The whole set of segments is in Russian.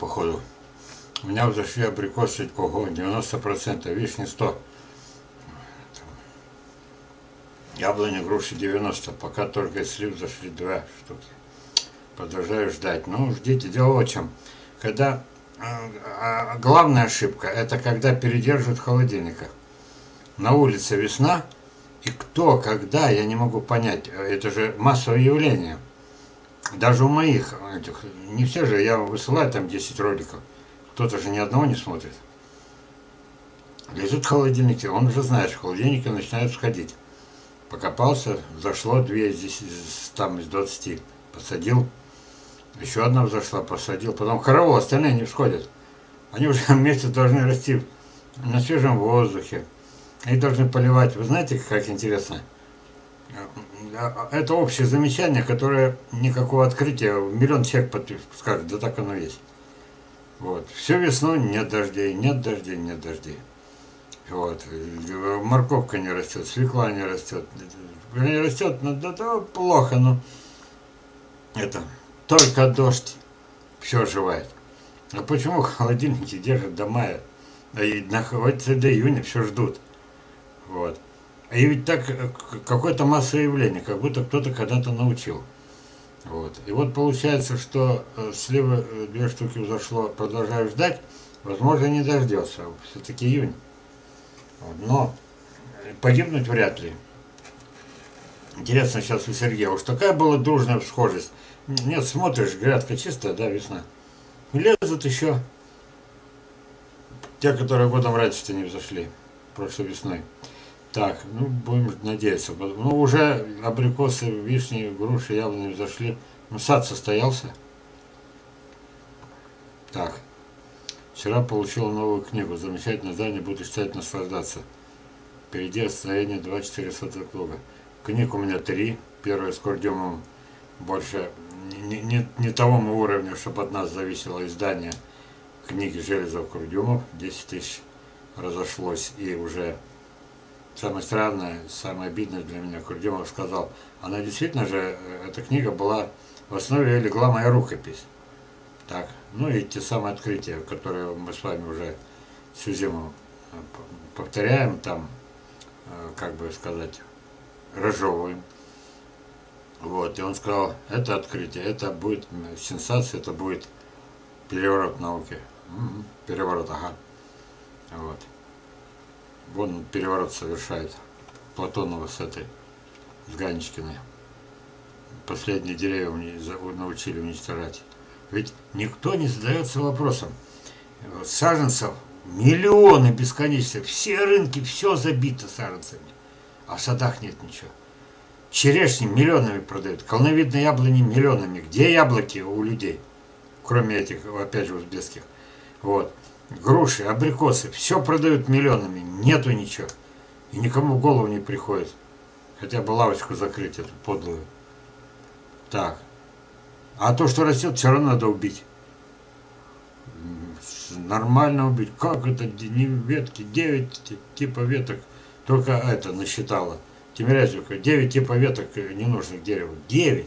походу. У меня взошли абрикосы, ого, 90%, вишни 100. Яблони, груши 90, пока только слив зашли 2 штуки. Продолжаю ждать. Ну, ждите, дело в чем. Когда главная ошибка, это когда передерживают в холодильниках. На улице весна, и кто, когда, я не могу понять. Это же массовое явление. Даже у моих, не все же, я высылаю там 10 роликов. Кто-то же ни одного не смотрит. Лежит в холодильнике, он уже знает, что в холодильнике начинают сходить. Покопался, зашло 2 из 20, посадил. Еще одна взошла, посадил. Потом хоровод, остальные не всходят. Они уже вместе должны расти на свежем воздухе. Они должны поливать. Вы знаете, как интересно? Это общее замечание, которое никакого открытия. Миллион человек скажет, да так оно есть. Вот. Всю весну нет дождей, нет дождей, нет дождей. Вот. Морковка не растет, свекла не растет. Не растет, да плохо, но это только дождь все оживает. А почему холодильники держат до мая? И находятся до июня, все ждут. Вот. И ведь так какое-то массовое явление, как будто кто-то когда-то научил. Вот. И вот получается, что слева 2 штуки взошло, продолжаю ждать, возможно, не дождется. Все-таки июнь. Вот. Но погибнуть вряд ли. Интересно сейчас у Сергея, уж такая была дружная схожесть. Нет, смотришь, грядка чистая, да, весна. Лезут еще те, которые годом раньше-то не взошли, прошлой весной. Так, ну, будем надеяться. Ну, уже абрикосы, вишни, груши, яблони взошли. Ну, сад состоялся. Так. Вчера получил новую книгу. Замечательное издание, буду читать, наслаждаться. Впереди настроение 24 сотых круга. Книг у меня 3. Первая с Курдюмовым. Больше не того уровня, чтобы от нас зависело издание книги Железов-Курдюмов. 10 тысяч разошлось, и уже самое странное, самое обидное для меня, Курдюмов сказал, она действительно же, эта книга была, в основе легла моя рукопись. Так, ну и те самые открытия, которые мы с вами уже всю зиму повторяем, там, как бы сказать, разжевываем. Вот, и он сказал, это открытие, это будет сенсация, это будет переворот науки. Угу, переворот, ага. Вот. Вон он переворот совершает. Платонова с этой, с Ганечкиной. Последние деревья научили уничтожать. Ведь никто не задается вопросом. Саженцев миллионы бесконечно. Все рынки, все забито саженцами. А в садах нет ничего. Черешни миллионами продают. Колоновидные яблони миллионами. Где яблоки у людей? Кроме этих, опять же, узбекских. Вот. Груши, абрикосы. Все продают миллионами. Нету ничего. И никому в голову не приходит. Хотя бы лавочку закрыть, эту подлую. Так. А то, что растет, все равно надо убить. Нормально убить. Как это? Не ветки. 9 типа веток. Только это насчитала. Тимирязевка. 9 типа веток ненужных дереву. 9.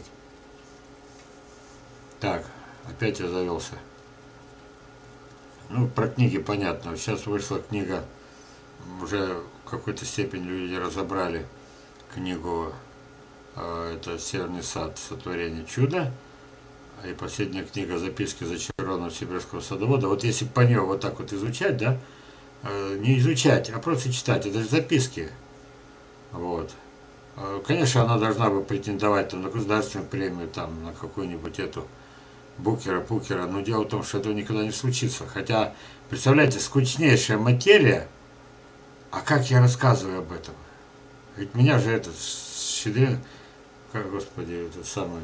Так. Опять я завелся. Ну, про книги понятно. Сейчас вышла книга. Уже в какой-то степени люди разобрали книгу. Это «Северный сад. Сотворение чуда». И последняя книга «Записки зачарованного сибирского садовода». Вот если по нее вот так вот изучать, да, не изучать, а просто читать, это же записки. Вот. Конечно, она должна бы претендовать там, на государственную премию, там, на какую-нибудь эту Букера, но дело в том, что этого никогда не случится. Хотя, представляете, скучнейшая материя, а как я рассказываю об этом? Ведь меня же этот Щедрин, как, господи, этот самый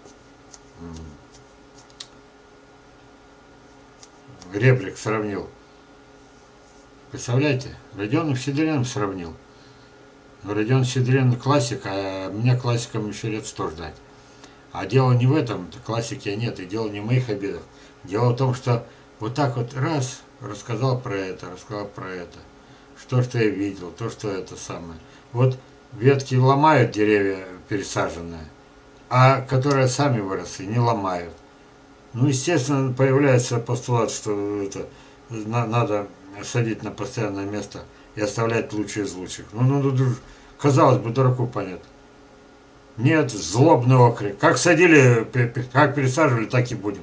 Ребрик сравнил. Представляете? Родионов с Щедриным сравнил. Но Родион Щедрин классик, а меня классикам еще лет 100 ждать. А дело не в этом, классики нет, и дело не в моих обидах. Дело в том, что вот так вот раз, рассказал про это, что я видел, то, что это самое. Вот ветки ломают деревья пересаженные, а которые сами выросли, не ломают. Ну, естественно, появляется постулат, что это надо садить на постоянное место и оставлять лучшие из лучших. Казалось бы, дураку понятно. Нет, злобный окрик. Как садили, как пересаживали, так и будем.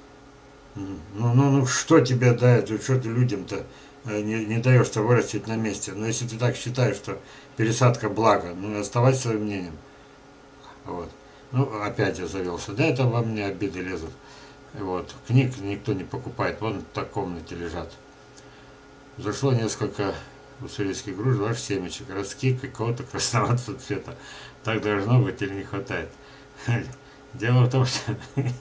Ну, что тебе дает, что ты людям-то не даешь-то вырастить на месте. Но если ты так считаешь, что пересадка благо, ну, оставайся своим мнением. Вот. Ну, опять я завелся. Да, это во мне обиды лезут. Вот. Книг никто не покупает. Вон в комнате лежат. Зашло несколько уссурийских груш, ваших семечек, ростки какого-то красноватого цвета. Так должно быть или не хватает? Дело в том, что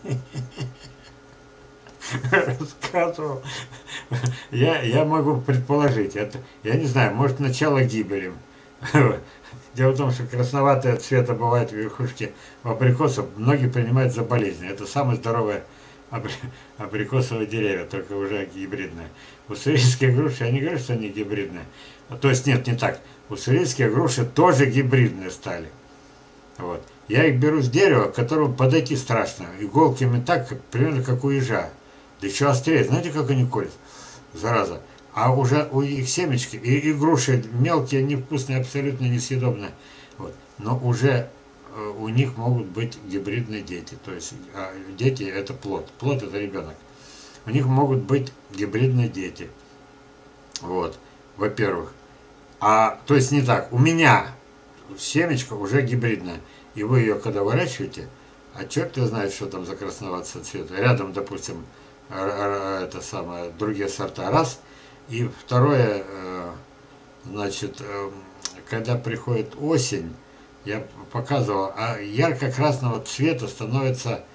рассказывал. Я могу предположить. Я не знаю, может начало гибели. Дело в том, что красноватые цвета бывает в верхушке абрикосов, многие принимают за болезнь. Это самое здоровое абрикосовые деревья, только уже гибридные. Уссурийские груши, я не говорю, что они гибридные. То есть нет, не так. Уссурийские груши тоже гибридные стали. Вот. Я их беру с дерева, к которому подойти страшно. Иголками так, примерно как у ежа. Да еще острее. Знаете, как они колят? Зараза. А уже у их семечки и груши мелкие, невкусные, абсолютно несъедобные. Вот. Но уже у них могут быть гибридные дети. То есть дети это плод. Плод это ребенок. У них могут быть гибридные дети. Вот. Во-первых. То есть не так. У меня семечко уже гибридная. И вы ее когда выращиваете, а черт его знает, что там за красноватого цвета. Рядом, допустим, это самое, другие сорта. Раз. И второе, значит, когда приходит осень, я показывал, ярко-красного цвета становится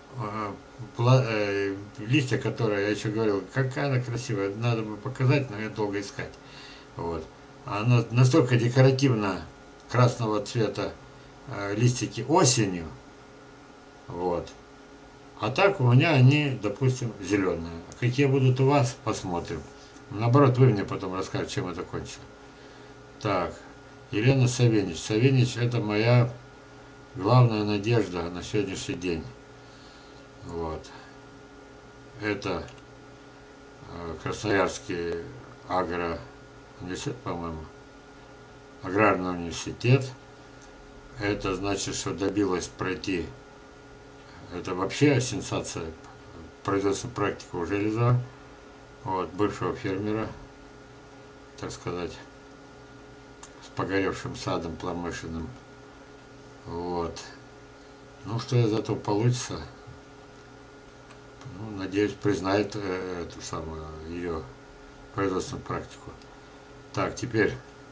листья, которые, я еще говорил, какая она красивая, надо бы показать, но я долго искать. Вот. Она настолько декоративно красного цвета листики осенью, вот. А так у меня они, допустим, зеленые. А какие будут у вас, посмотрим. Наоборот, вы мне потом расскажете, чем это кончилось. Так, Елена Савенич. Савенич это моя главная надежда на сегодняшний день. Вот. Это Красноярский университет, по-моему. Аграрный университет. Это значит, что добилась пройти. Это вообще сенсация. Производственная практика у Железова. Вот, бывшего фермера, так сказать, с погоревшим садом промышленным. Вот. Ну, что из этого получится? Ну, надеюсь, признает эту самую ее производственную практику. Так, теперь.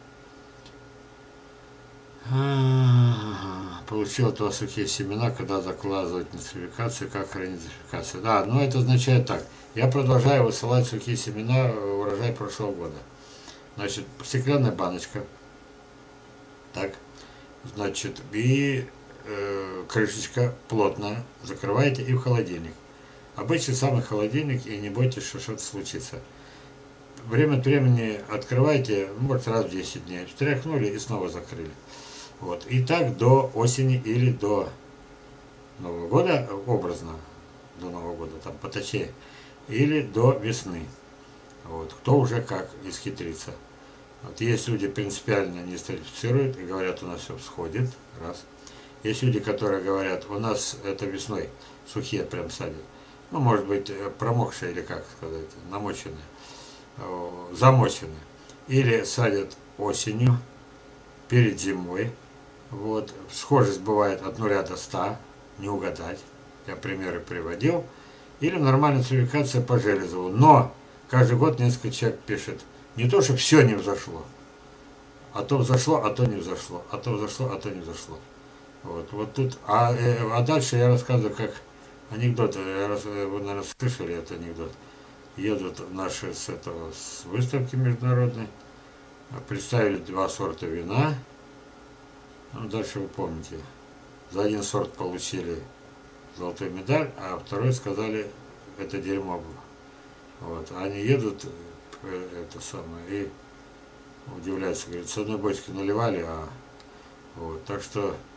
Получил от вас сухие семена, когда закладывать ноцификацию, как хранить ноцификацию. Да, ну это означает так. Я продолжаю высылать сухие семена урожай прошлого года. Значит, стеклянная баночка. Так. Значит, и крышечка плотная. Закрываете и в холодильник. Обычный самый холодильник, и не бойтесь, что что-то случится. Время от времени открывайте, может раз в 10 дней. Встряхнули и снова закрыли. Вот. И так до осени или до Нового года, образно, до Нового года, там поточнее, или до весны. Вот. Кто уже как исхитрится. Вот. Есть люди принципиально не стратифицируют и говорят, у нас все всходит. Раз. Есть люди, которые говорят, у нас это весной сухие прям садят. Ну, может быть, промокшие или как сказать, намоченные, замоченные. Или садят осенью, перед зимой. Вот. Схожесть бывает от 0 до 100, не угадать. Я примеры приводил. Или нормальная цивилизация по Железову. Но каждый год несколько человек пишет. Не то, что все не взошло. А то взошло, а то не взошло. А то взошло, а то не взошло. Вот тут. А дальше я рассказываю как анекдот. Вы, наверное, слышали этот анекдот. Едут наши с выставки международной. Представили 2 сорта вина. Ну, дальше вы помните. За один сорт получили золотую медаль, а второй сказали, это дерьмо было. Вот. Они едут, это самое, и удивляются, говорят, с одной бочки наливали, вот. Так что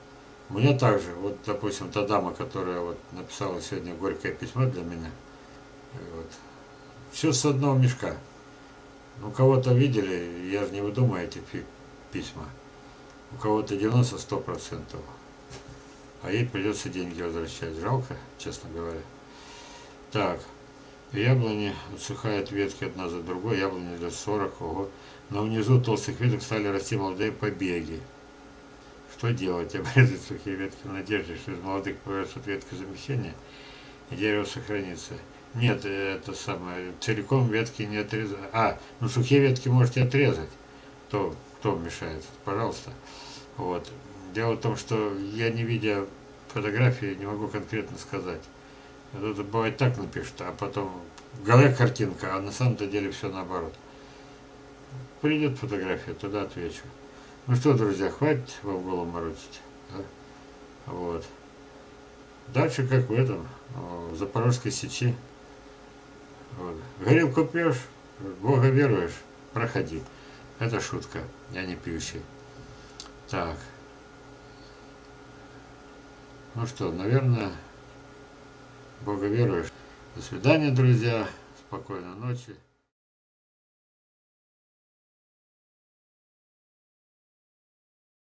У меня также, вот, допустим, та дама, которая вот написала сегодня горькое письмо для меня, вот, все с одного мешка. У кого-то видели, я же не выдумаю эти письма. У кого-то 90-100%. А ей придется деньги возвращать. Жалко, честно говоря. Так, яблони усыхают ветки одна за другой, яблони лет 40, ого. Но внизу толстых веток стали расти молодые побеги. Что делать? Обрезать сухие ветки в надежде, что из молодых появятся ветки замещения, и дерево сохранится. Нет, это самое, целиком ветки не отрезать. Ну сухие ветки можете отрезать. Кто мешает? Пожалуйста. Вот. Дело в том, что я, не видя фотографии, не могу конкретно сказать. Это бывает так напишут, а потом в голове картинка, а на самом-то деле все наоборот. Придет фотография, тогда отвечу. Ну что, друзья, хватит вам голову морочить. Да? Вот. Дальше как в этом, в Запорожской Сечи. Вот. Горилку пьешь, в Бога веруешь, проходи. Это шутка, я не пьющий. Так. Ну что, наверное, Бога веруешь. До свидания, друзья. Спокойной ночи.